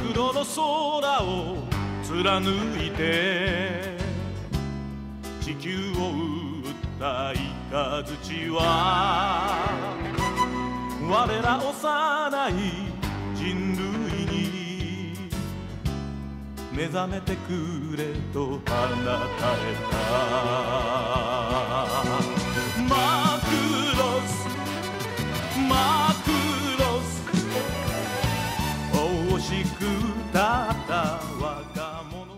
黒の空を貫いて地球を打った雷は我ら幼い人類に目覚めてくれと放たれた。マクロスマクロス惜しくたった若者。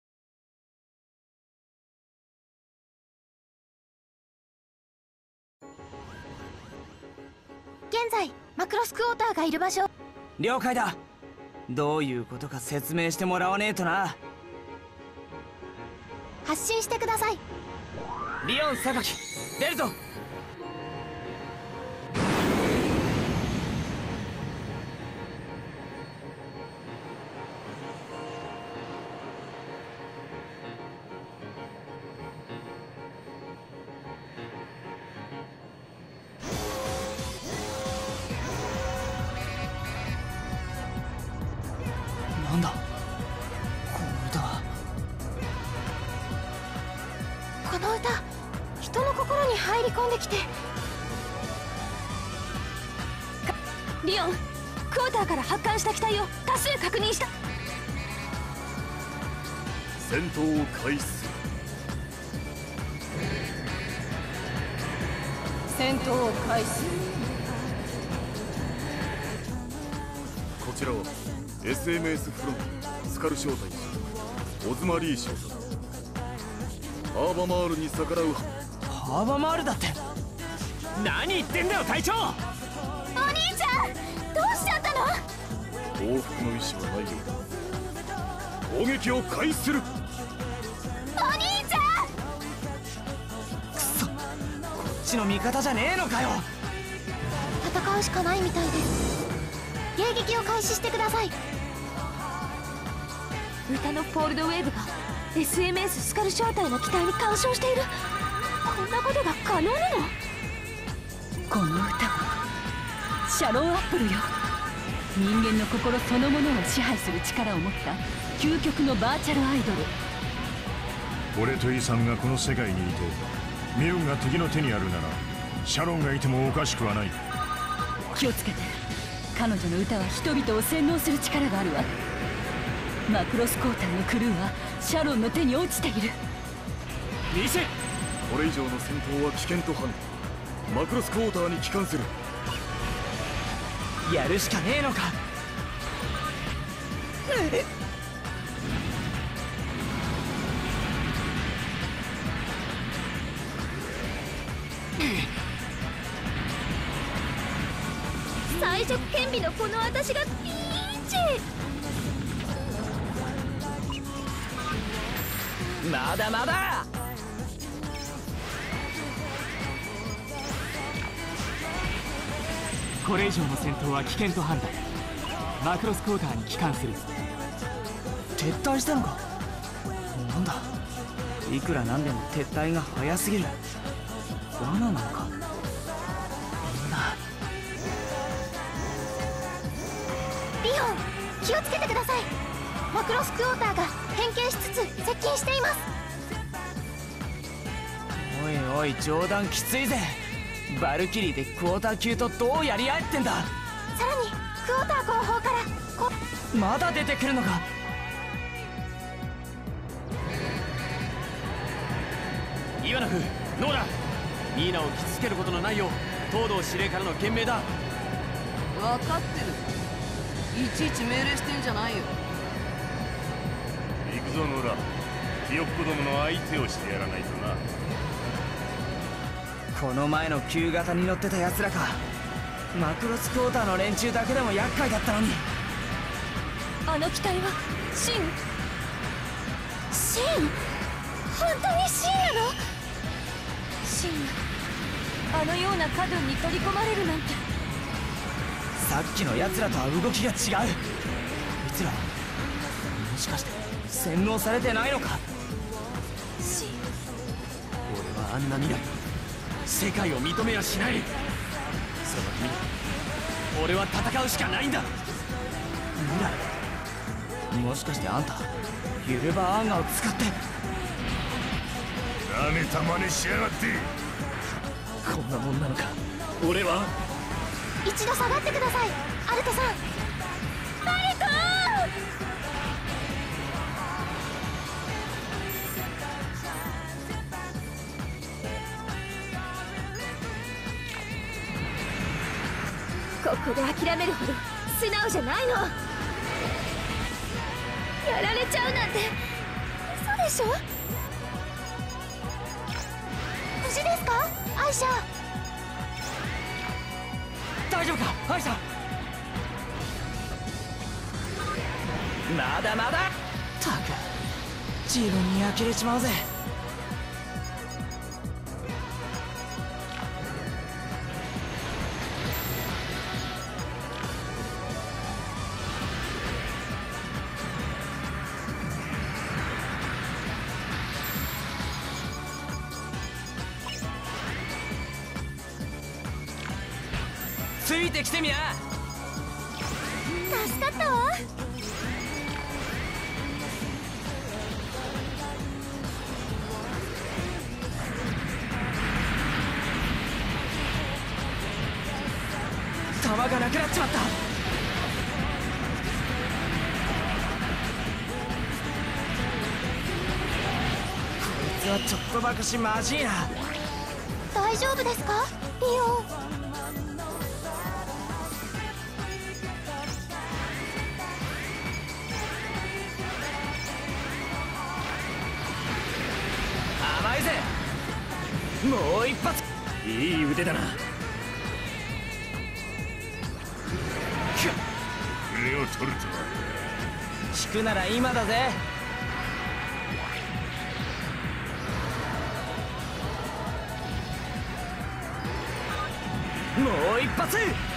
現在マクロスクォーターがいる場所。 了解だ。どういうことか説明してもらわねえとな。 発進してください。 リオン榊出るぞ。なんだこの歌は。 この歌、人の心に入り込んできて。リオン、クォーターから発艦した機体を多数確認した。 戦闘を開始する。 戦闘を開始。 こちらは S.M.S フロントスカル招待オズマリー少佐だ。ハーバマールに逆らう。 ハーバマールだって。何言ってんだよ隊長。 お兄ちゃん、どうしちゃったの。 報復の意思はないようだ。攻撃を開始する。 お兄ちゃん。 くそ、こっちの味方じゃねえのかよ。 戦うしかないみたいです。迎撃を開始してください。歌のフォールドウェーブが S.M.S スカル招待の機体に干渉している。こんなことが可能なの。 この歌はシャロンアップルよ。人間の心そのものを支配する力を持った究極のバーチャルアイドル。 俺とイさんがこの世界にいてミルンが敵の手にあるならシャロンがいてもおかしくはない。 気をつけて。彼女の歌は人々を洗脳する力があるわ。マクロス交代のクルーはシャロンの手に落ちている。 ミシェ、 これ以上の戦闘は危険と判断。マクロスクォーターに帰還する。 やるしかねえのか。 最初兼備のこの私がピンチ。 まだまだ。これ以上の戦闘は危険と判断。マクロスクォーターに帰還する。撤退したのか。なんだ、いくらなんでも撤退が早すぎる。罠なのか。みんな。 リオン、気をつけてください。マクロスクォーターが変形しつつ接近しています。 おいおい、冗談きついぜ。バルキリーでクォーター級とどうやり合えってんだ。 さらにクォーター後方からまだ出てくるのか。イワノフ、ノーラ、ニーナを傷つけることのないよう東堂司令からの厳命だ。 分かってる。いちいち命令してんじゃないよ。 行くぞノーラ、ひよっこどもの相手をしてやらないとな。 この前の旧型に乗ってた奴らか。マクロスクォーターの連中だけでも厄介だったのに。 あの機体はシン本当にシンなの。シンがあのようなカドンに取り込まれるなんて。 さっきの奴らとは動きが違う。こいつらもしかして洗脳されてないのか。 シン、 俺はあんな未来世界を認めやしない。そのために俺は戦うしかないんだ。未来もしかしてあんたユルバアンガーを使って。 なめた真似しやがって。 こんなもんなのか俺は。 一度下がってくださいアルトさん。アルトここで諦めるほど素直じゃないの。やられちゃうなんて嘘でしょ。無事ですかアイシャ。 大丈夫かアイシャ。まだまだ。たく自分に呆れちまうぜ。ついてきてみや。 助かったわ。 弾がなくなっちまった。こいつはちょっとばかしマジいな。 大丈夫ですかリオン。 甘いぜ。もう一発。いい腕だな。 腕を取るとは。 引くなら今だぜ。もう一発。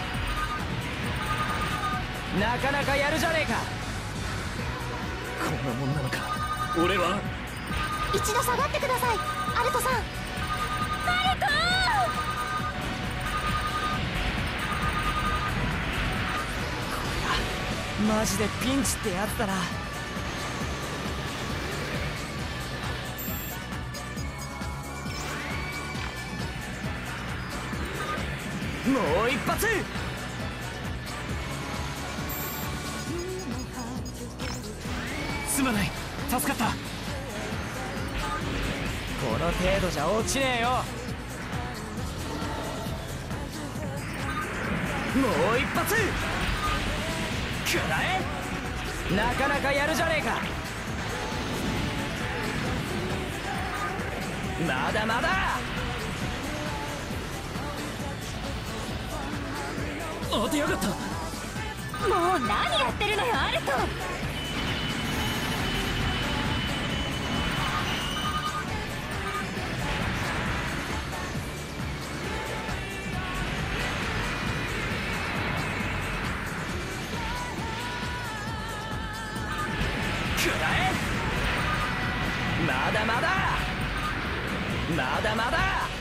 なかなかやるじゃねえか。こんなもんなのか俺は。 一度下がってくださいアルトさん。アルトマジでピンチってやつだな。もう一発。すまない助かった。この程度じゃ落ちねえよ。もう一発くらえ。なかなかやるじゃねえか。まだまだ。当てやがった。 もう何やってるのよアルト。 まだまだまだまだ。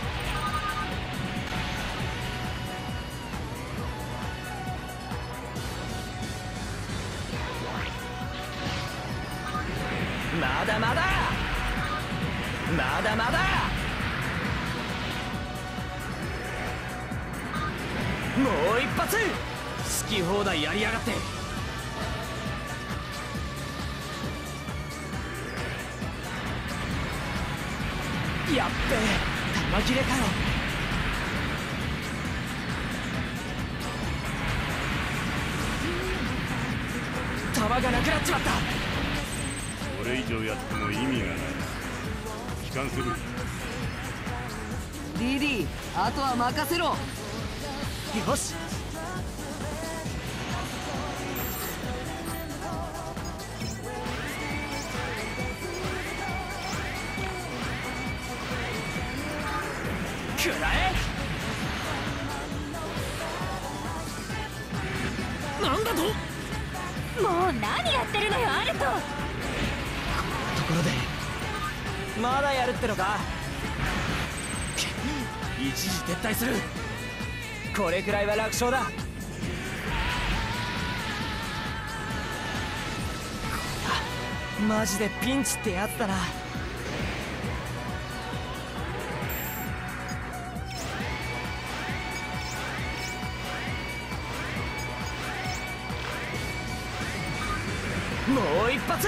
まだまだまだまだ。もう一発。好き放題やりやがって。やっべえ弾切れかよ。弾がなくなっちまった。 これ以上やっても意味がない。帰還する。 リリーあとは任せろ。 よし。くらえ。なんだと。 もう何やってるのよアルト。 ところでまだやるってのか。一時撤退する。これくらいは楽勝だ。こマジでピンチってやつだな。もう一発。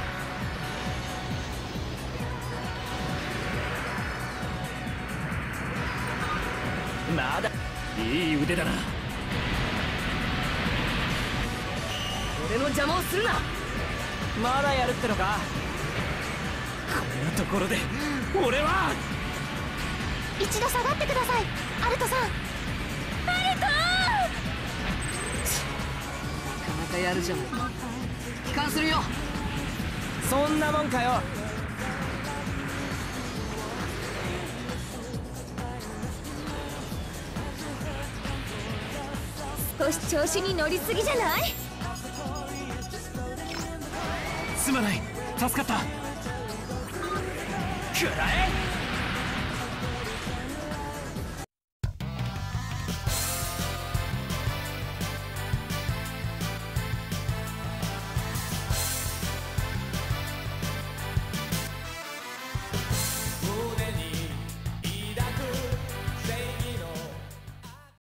まだいい腕だな。俺の邪魔をするな。まだやるってのか。こんなところで俺は。 一度下がってください、アルトさん。アルトなかなかやるじゃない。帰還するよ。 そんなもんかよ。 少し調子に乗りすぎじゃない？ すまない、助かった。くらえ。